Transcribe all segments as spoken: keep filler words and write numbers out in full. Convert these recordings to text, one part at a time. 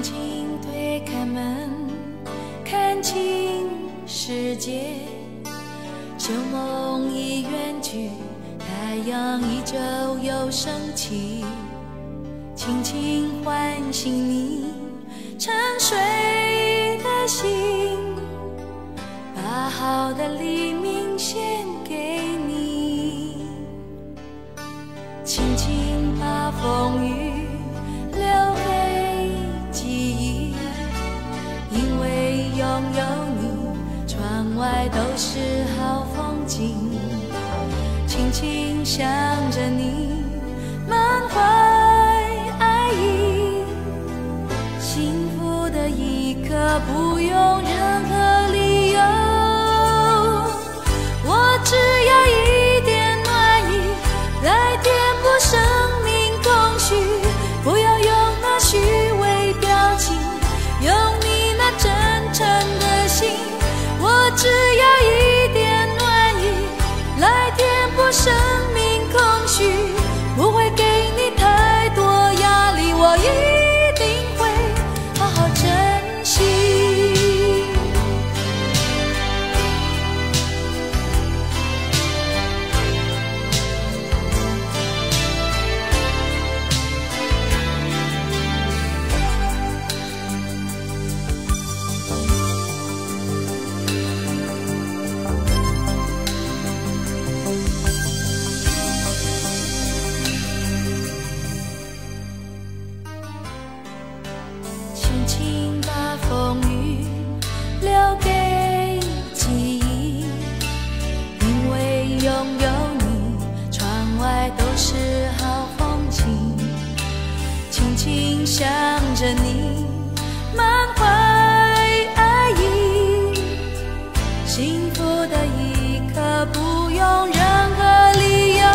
轻推开门，看清世界，旧梦已远去，太阳依旧又升起，轻轻唤醒你沉睡的心，把好的黎明献给你，轻轻把风雨留给记忆，因为拥有你，窗外都是好风景，轻轻想着你，满怀爱意，幸福的一刻不用任何理由，我只要一点暖意来填补生命空虚，不要用那虚伪表情，用你那真诚的心，我只要一点暖意来填补生命空虚，不会给你太多压力，我一定会好好珍惜。轻轻把风雨留给记忆，因为拥有你，窗外都是好风景，轻轻想着你，满怀爱意，幸福的一刻不用任何理由，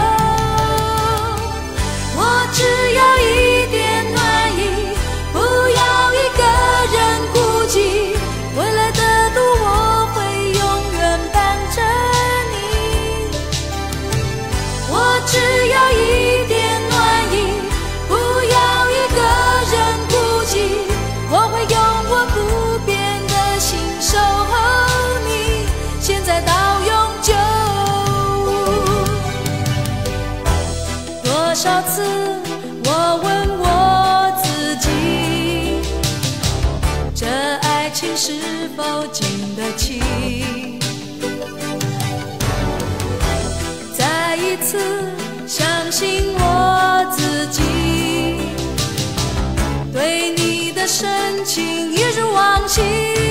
我只要一点暖意，不要一个人孤寂，未来的路我会永远伴着你，我只要一点暖意，不要一个人孤寂，我会用我不变的心守候你，现在到永久。多少次我问我自己，这爱情是否经得起再一次相信我自己，对你的深情一如往昔。